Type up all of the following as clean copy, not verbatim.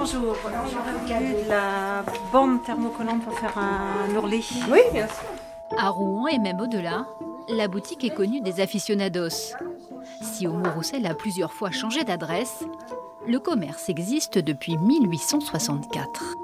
Bonjour. J'aurais voulu de la bande thermocollante pour faire un ourlet. Oui, bien sûr. À Rouen et même au-delà, la boutique est connue des aficionados. Si Homo Roussel a plusieurs fois changé d'adresse, le commerce existe depuis 1864.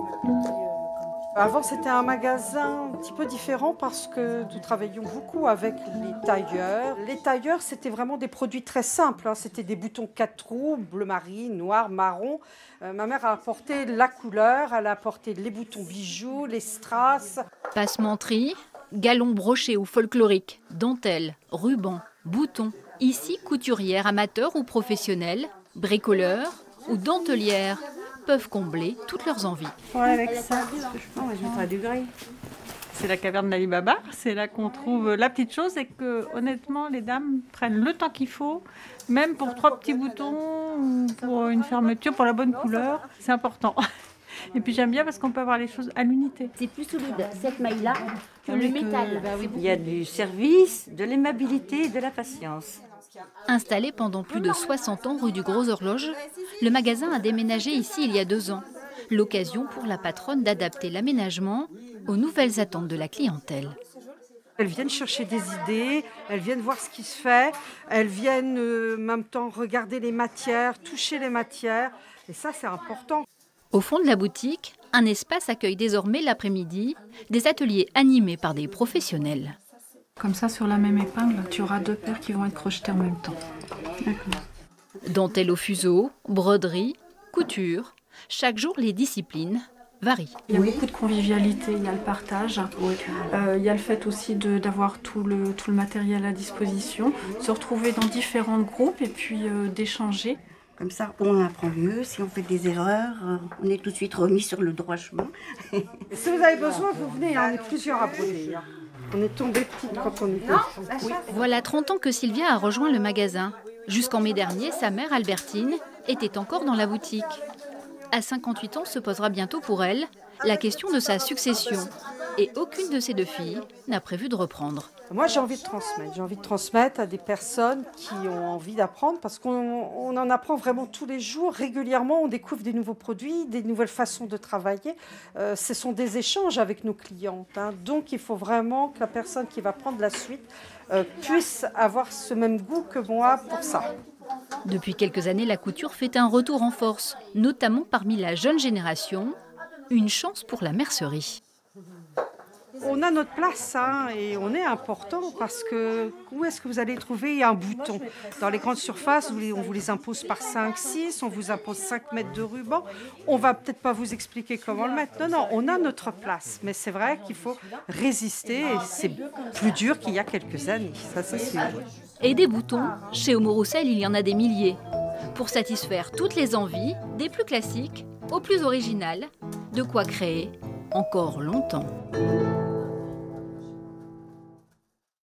Avant, c'était un magasin un petit peu différent parce que nous travaillions beaucoup avec les tailleurs. Les tailleurs, c'était vraiment des produits très simples. C'était des boutons 4 roues, bleu marine, noir, marron. Ma mère a apporté la couleur, elle a apporté les boutons bijoux, les strass. Passementerie, galons brochés ou folkloriques, dentelles, rubans, boutons. Ici, couturières amateurs ou professionnelles, bricoleurs ou dentelières peuvent combler toutes leurs envies. Ouais, avec ça, je mettrais du gris. C'est la caverne d'Ali Baba, c'est là qu'on trouve la petite chose et que honnêtement les dames prennent le temps qu'il faut, même pour 3 petits boutons ou pour une fermeture, pour la bonne couleur, c'est important. Et puis j'aime bien parce qu'on peut avoir les choses à l'unité. C'est plus solide cette maille-là que le métal. Il y a du service, de l'aimabilité et de la patience. Installé pendant plus de 60 ans rue du Gros Horloge, le magasin a déménagé ici il y a 2 ans. L'occasion pour la patronne d'adapter l'aménagement aux nouvelles attentes de la clientèle. Elles viennent chercher des idées, elles viennent voir ce qui se fait, elles viennent en même temps regarder les matières, toucher les matières. Et ça, c'est important. Au fond de la boutique, un espace accueille désormais l'après-midi des ateliers animés par des professionnels. Comme ça, sur la même épingle, tu auras 2 paires qui vont être crochetées en même temps. Dentelle au fuseau, broderie, couture. Chaque jour, les disciplines varient. Il y a beaucoup de convivialité, il y a le partage, il y a le fait aussi d'avoir tout le matériel à disposition, se retrouver dans différents groupes et puis d'échanger. Comme ça, on apprend mieux. Si on fait des erreurs, on est tout de suite remis sur le droit chemin. Et si vous avez besoin, vous venez, on est plusieurs à broder. On est tombé petite quand on était. Oui. Voilà 30 ans que Sylvia a rejoint le magasin. Jusqu'en mai dernier, sa mère Albertine était encore dans la boutique. À 58 ans se posera bientôt pour elle la question de sa succession. Et aucune de ses 2 filles n'a prévu de reprendre. Moi, j'ai envie de transmettre. J'ai envie de transmettre à des personnes qui ont envie d'apprendre parce qu'on en apprend vraiment tous les jours. Régulièrement, on découvre des nouveaux produits, des nouvelles façons de travailler. Ce sont des échanges avec nos clientes. Donc, il faut vraiment que la personne qui va prendre la suite puisse avoir ce même goût que moi pour ça. Depuis quelques années, la couture fait un retour en force, notamment parmi la jeune génération. Une chance pour la mercerie. On a notre place et on est important parce que où est-ce que vous allez trouver un bouton? Dans les grandes surfaces, on vous les impose par 5, 6, on vous impose 5 mètres de ruban. On va peut-être pas vous expliquer comment le mettre. Non, on a notre place. Mais c'est vrai qu'il faut résister et c'est plus dur qu'il y a quelques années. Ça, c'est sûr. Et des boutons, chez Homo Roussel, il y en a des milliers. Pour satisfaire toutes les envies, des plus classiques aux plus originales, de quoi créer encore longtemps.